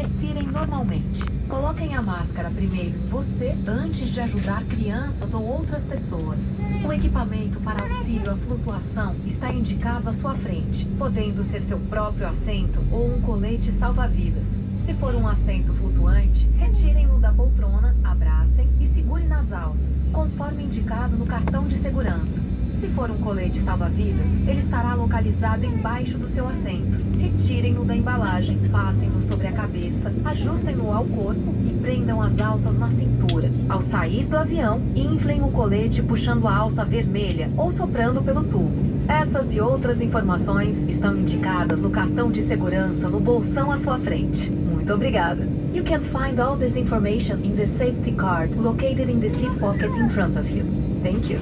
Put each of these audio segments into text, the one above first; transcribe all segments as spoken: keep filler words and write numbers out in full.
respirem normalmente. Coloquem a máscara primeiro em você antes de ajudar crianças ou outras pessoas. O equipamento para auxílio à flutuação está indicado à sua frente, podendo ser seu próprio assento ou um colete salva-vidas. Se for um assento flutuante, retirem-no da poltrona, abracem e segurem nas alças, conforme indicado no cartão de segurança. Se for um colete salva-vidas, ele estará localizado embaixo do seu assento. Retirem-no da embalagem, passem-no sobre a cabeça, ajustem-no ao corpo e prendam as alças na cintura. Ao sair do avião, inflem o colete puxando a alça vermelha ou soprando pelo tubo. Essas e outras informações estão indicadas no cartão de segurança no bolsão à sua frente. Muito obrigada. You can find all this information in the safety card located in the seat pocket in front of you. Thank you.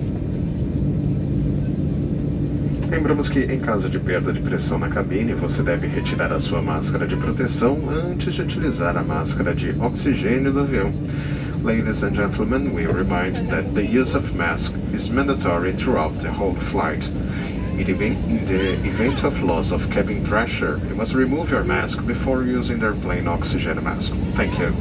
Lembramos que, em caso de perda de pressão na cabine, você deve retirar a sua máscara de proteção antes de utilizar a máscara de oxigênio do avião. Ladies and gentlemen, we remind that the use of mask is mandatory throughout the whole flight. In the event of loss of cabin pressure, you must remove your mask before using the airplane oxygen mask. Thank you.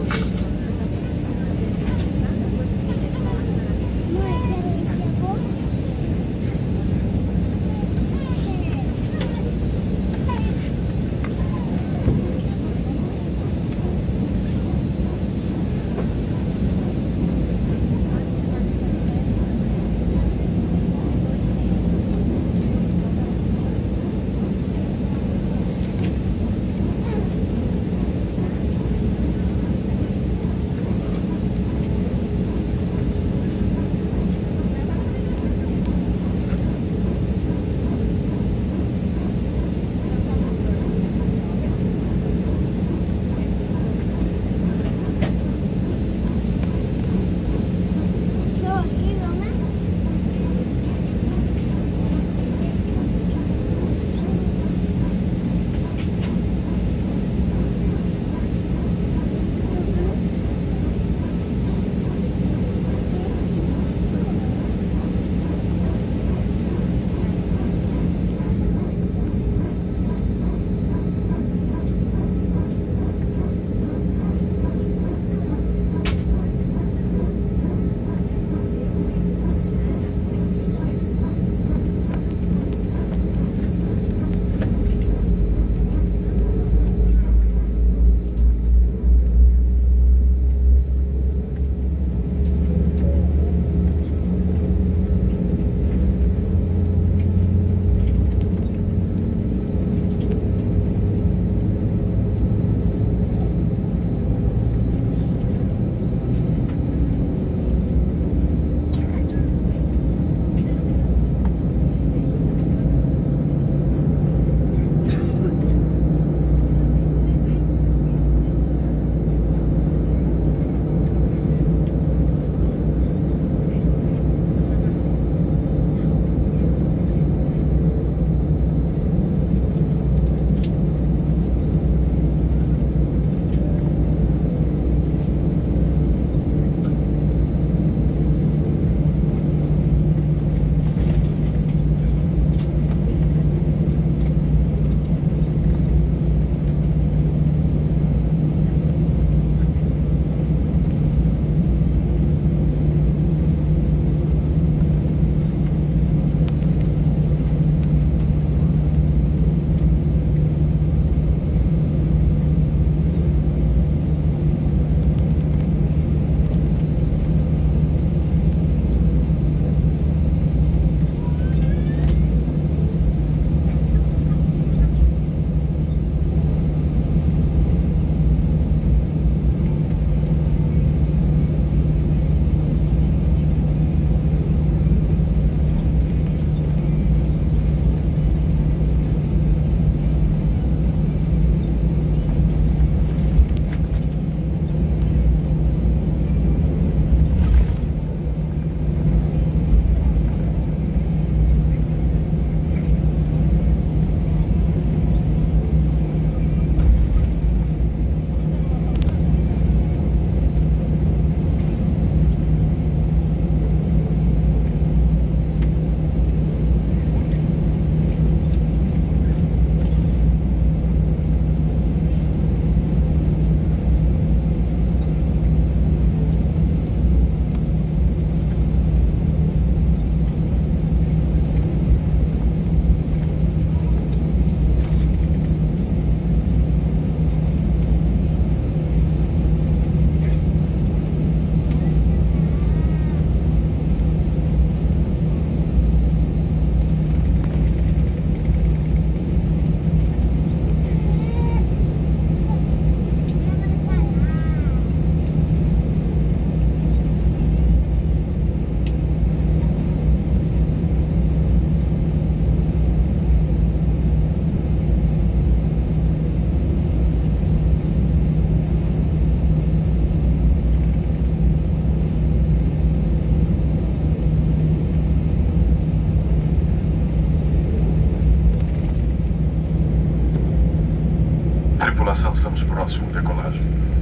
decolagem.